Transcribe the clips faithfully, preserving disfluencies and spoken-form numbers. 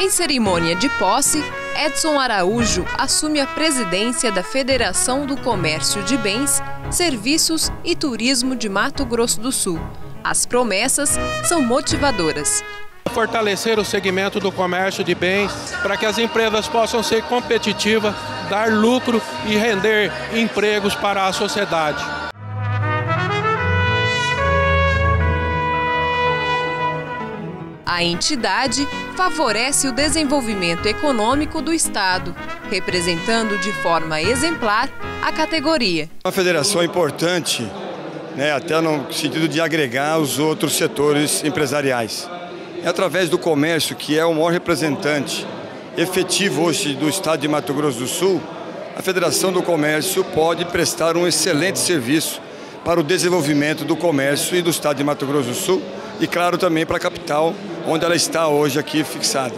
Em cerimônia de posse, Edson Araújo assume a presidência da Federação do Comércio de Bens, Serviços e Turismo de Mato Grosso do Sul. As promessas são motivadoras. Fortalecer o segmento do comércio de bens para que as empresas possam ser competitivas, dar lucro e render empregos para a sociedade. A entidade favorece o desenvolvimento econômico do Estado, representando de forma exemplar a categoria. A federação é importante, né, até no sentido de agregar os outros setores empresariais. É através do comércio, que é o maior representante efetivo hoje do Estado de Mato Grosso do Sul, a Federação do Comércio pode prestar um excelente serviço para o desenvolvimento do comércio e do Estado de Mato Grosso do Sul e, claro, também para a capital, onde ela está hoje aqui fixada.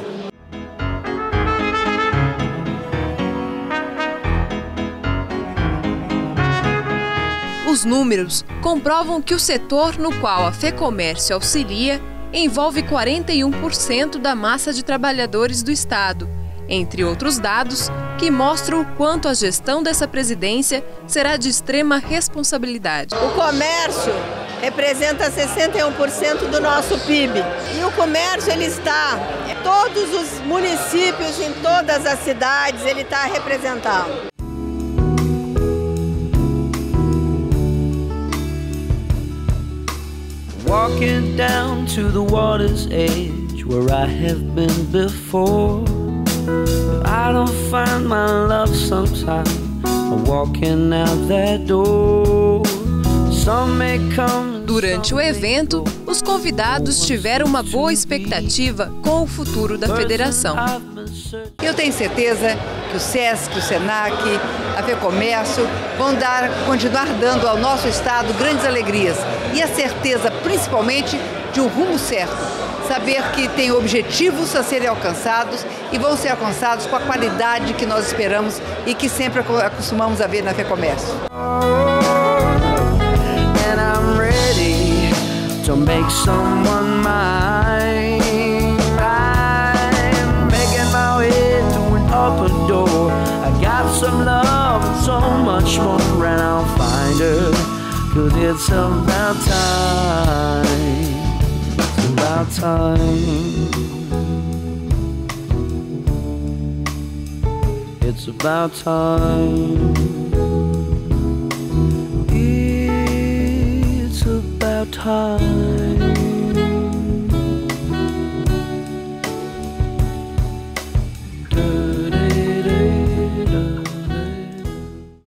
Os números comprovam que o setor no qual a FEComércio auxilia envolve quarenta e um por cento da massa de trabalhadores do Estado, entre outros dados que mostram o quanto a gestão dessa presidência será de extrema responsabilidade. O comércio representa sessenta e um por cento do nosso P I B. E o comércio ele está em todos os municípios, em todas as cidades, ele está representado. Walking down to the water's edge where I have been before. I don't find my love sometimes. I'm walking out that door. Some may come. Durante o evento, os convidados tiveram uma boa expectativa com o futuro da federação. Eu tenho certeza que o SESC, o SENAC, a FEComércio vão dar, continuar dando ao nosso Estado grandes alegrias e a certeza, principalmente, de um rumo certo. Saber que tem objetivos a serem alcançados e vão ser alcançados com a qualidade que nós esperamos e que sempre acostumamos a ver na FEComércio. To make someone mine, I'm making my way through an open door. I got some love and so much more, and I'll find her, 'cause it's about time, it's about time, it's about time. Time.